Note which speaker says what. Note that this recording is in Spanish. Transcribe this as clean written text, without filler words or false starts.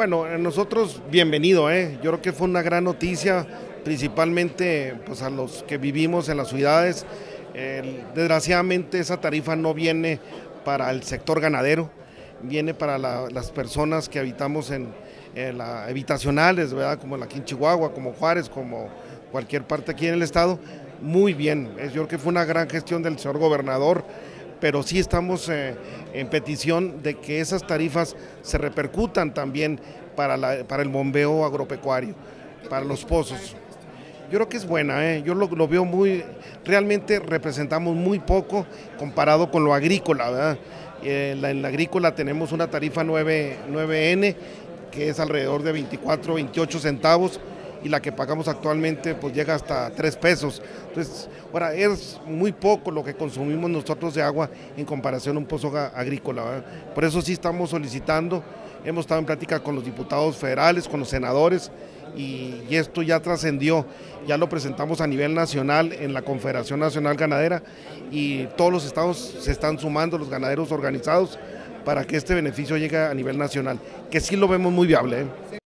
Speaker 1: Bueno, nosotros bienvenido, yo creo que fue una gran noticia, principalmente pues a los que vivimos en las ciudades. Desgraciadamente esa tarifa no viene para el sector ganadero, viene para las personas que habitamos en la habitacionales, ¿verdad? Como aquí en Chihuahua, como Juárez, como cualquier parte aquí en el estado. Muy bien, yo creo que fue una gran gestión del señor gobernador, pero sí estamos en petición de que esas tarifas se repercutan también para el bombeo agropecuario, para los pozos. Yo creo que es buena, yo lo veo realmente representamos muy poco comparado con lo agrícola, ¿verdad? En la agrícola tenemos una tarifa 9N, que es alrededor de 24, 28 centavos, y la que pagamos actualmente pues llega hasta 3 pesos. Entonces, ahora es muy poco lo que consumimos nosotros de agua en comparación a un pozo agrícola, ¿verdad? Por eso sí estamos solicitando, hemos estado en plática con los diputados federales, con los senadores, y esto ya trascendió, ya lo presentamos a nivel nacional en la Confederación Nacional Ganadera, y todos los estados se están sumando, los ganaderos organizados, para que este beneficio llegue a nivel nacional, que sí lo vemos muy viable.